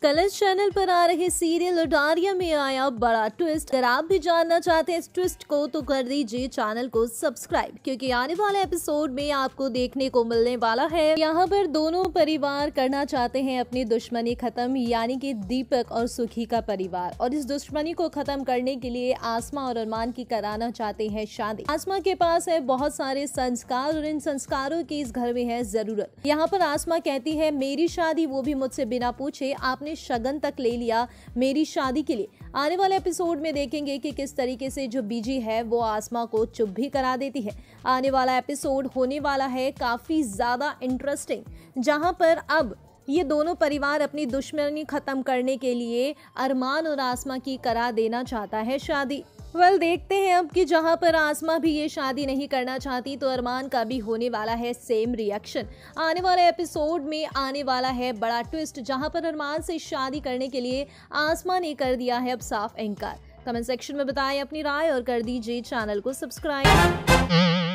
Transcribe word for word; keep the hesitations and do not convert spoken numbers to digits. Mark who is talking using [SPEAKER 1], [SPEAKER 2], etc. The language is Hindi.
[SPEAKER 1] कलर्स चैनल पर आ रहे सीरियल उडारिया में आया बड़ा ट्विस्ट। अगर आप भी जानना चाहते हैं इस ट्विस्ट को तो कर दीजिए चैनल को सब्सक्राइब, क्योंकि आने वाले एपिसोड में आपको देखने को मिलने वाला है। यहाँ पर दोनों परिवार करना चाहते हैं अपनी दुश्मनी खत्म, यानी कि दीपक और सुखी का परिवार, और इस दुश्मनी को खत्म करने के लिए आसमा और अरमान की कराना चाहते हैं शादी। आसमा के पास है बहुत सारे संस्कार और इन संस्कारों की इस घर में है जरूरत। यहाँ पर आसमा कहती है मेरी शादी, वो भी मुझसे बिना पूछे, आपने शगन तक ले लिया मेरी शादी के लिए। आने वाले एपिसोड में देखेंगे कि किस तरीके से जो बीजी है वो आसमा को चुप भी करा देती है। आने वाला एपिसोड होने वाला है काफी ज्यादा इंटरेस्टिंग, जहां पर अब ये दोनों परिवार अपनी दुश्मनी खत्म करने के लिए अरमान और आसमा की करा देना चाहता है शादी। वेल देखते हैं अब कि जहां पर आसमा भी ये शादी नहीं करना चाहती तो अरमान का भी होने वाला है सेम रिएक्शन। आने वाले एपिसोड में आने वाला है बड़ा ट्विस्ट, जहां पर अरमान से शादी करने के लिए आसमा ने कर दिया है अब साफ इनकार। कमेंट सेक्शन में बताएं अपनी राय और कर दीजिए चैनल को सब्सक्राइब।